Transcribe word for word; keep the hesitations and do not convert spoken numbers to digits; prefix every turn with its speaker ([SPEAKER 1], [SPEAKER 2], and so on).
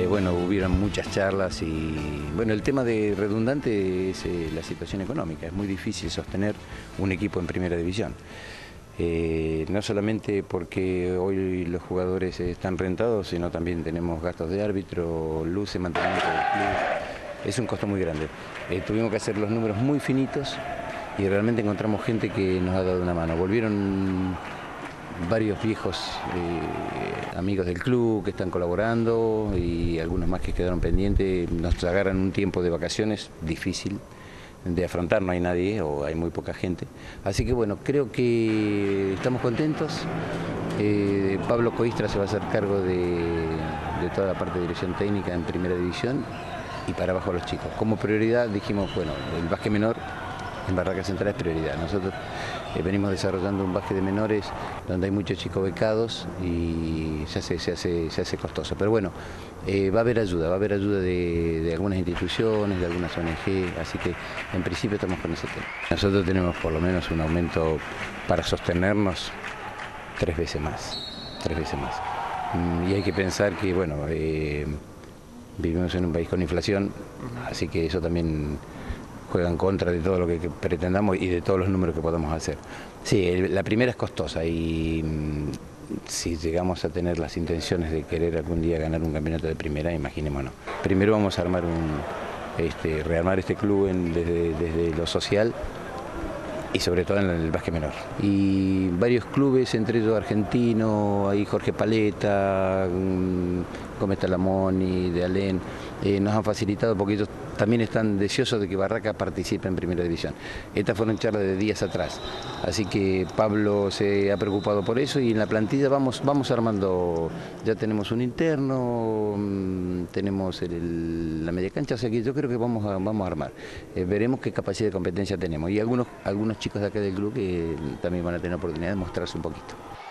[SPEAKER 1] bueno, hubieron muchas charlas y bueno, el tema de redundante es eh, la situación económica. Es muy difícil sostener un equipo en primera división. Eh, no solamente porque hoy los jugadores están rentados, sino también tenemos gastos de árbitro, luz y mantenimiento del club. Es un costo muy grande. Eh, tuvimos que hacer los números muy finitos y realmente encontramos gente que nos ha dado una mano. Volvieron varios viejos eh, amigos del club que están colaborando y algunos más que quedaron pendientes. Nos agarran un tiempo de vacaciones difícil de afrontar, no hay nadie o hay muy poca gente. Así que bueno, creo que estamos contentos. Eh, Pablo Coistra se va a hacer cargo de, de toda la parte de dirección técnica en primera división y para abajo los chicos. Como prioridad dijimos, bueno, el básquet menor en Barraca Central es prioridad. Nosotros eh, venimos desarrollando un básquet de menores donde hay muchos chicos becados y se hace, se hace, se hace costoso. Pero bueno, eh, va a haber ayuda, va a haber ayuda de, de algunas instituciones, de algunas O N G, así que en principio estamos con ese tema. Nosotros tenemos por lo menos un aumento para sostenernos tres veces más, tres veces más. Y hay que pensar que, bueno, eh, vivimos en un país con inflación, así que eso también juega en contra de todo lo que pretendamos y de todos los números que podamos hacer. Sí, la primera es costosa y si llegamos a tener las intenciones de querer algún día ganar un campeonato de primera, imaginémonos. Primero vamos a armar un, este, rearmar este club en, desde, desde lo social y sobre todo en el básquet menor. Y varios clubes, entre ellos argentinos, ahí Jorge Paleta, Gómez Talamoni, de Alén, eh, nos han facilitado porque ellos también están deseosos de que Barraca participe en primera división. Estas fueron charlas de días atrás, así que Pablo se ha preocupado por eso y en la plantilla vamos, vamos armando, ya tenemos un interno, tenemos el, la media cancha, o sea que yo creo que vamos a, vamos a armar. Eh, veremos qué capacidad de competencia tenemos y algunos, algunos chicos de acá del club que también van a tener oportunidad de mostrarse un poquito.